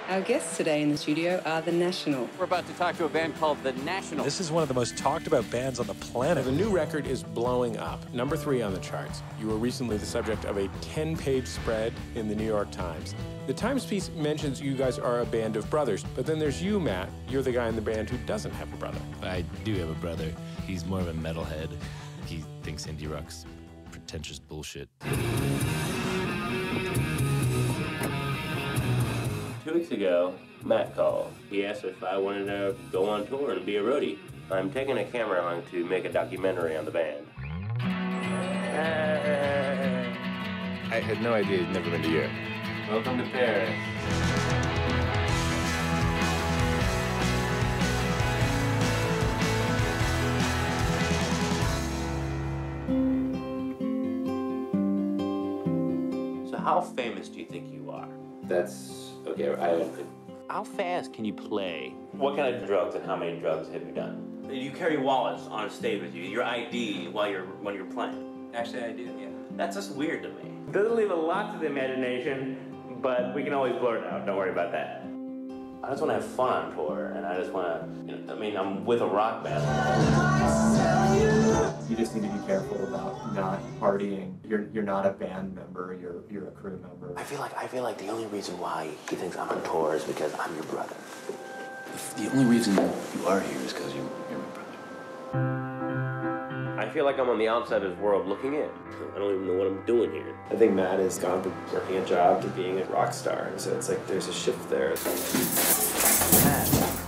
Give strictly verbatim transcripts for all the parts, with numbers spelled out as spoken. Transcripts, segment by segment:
Our guests today in the studio are The National. We're about to talk to a band called The National. This is one of the most talked about bands on the planet. The new record is blowing up, number three on the charts. You were recently the subject of a ten-page spread in the New York Times. The Times piece mentions you guys are a band of brothers, but then there's you, Matt. You're the guy in the band who doesn't have a brother. I do have a brother. He's more of a metalhead. He thinks indie rock's pretentious bullshit. Two weeks ago, Matt called. He asked if I wanted to go on tour and be a roadie. I'm taking a camera along to make a documentary on the band. I had no idea you'd never been to Europe. Welcome to Paris. So how famous do you think you are? That's okay. I, How fast can you play? What kind of drugs and how many drugs have you done? You carry wallets on stage with you, your I D while you're when you're playing. Actually, I do, yeah. That's just weird to me. Doesn't leave a lot to the imagination, but we can always blur it out. Don't worry about that. I just want to have fun on tour, and I just want to. You know, I mean, I'm with a rock band. You just need to be careful about not partying. You're you're not a band member. You're you're a crew member. I feel like I feel like the only reason why he thinks I'm on tour is because I'm your brother. The only reason you are here is because you, you're my brother. I feel like I'm on the outside of his world looking in. I don't even know what I'm doing here. I think Matt has gone from working a job to being a rock star, and so it's like there's a shift there. Matt,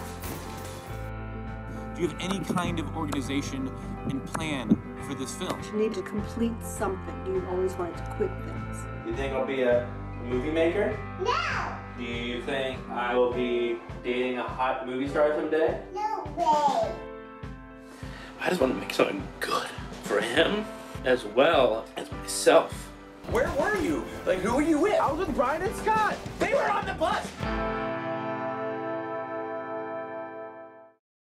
do you have any kind of organization and plan for this film? You need to complete something. You always wanted to quit things. Do you think I'll be a movie maker? No! Do you think I will be dating a hot movie star someday? No way! I just want to make something good for him as well as myself. Where were you? Like, who were you with? I was with Brian and Scott. They were on the bus!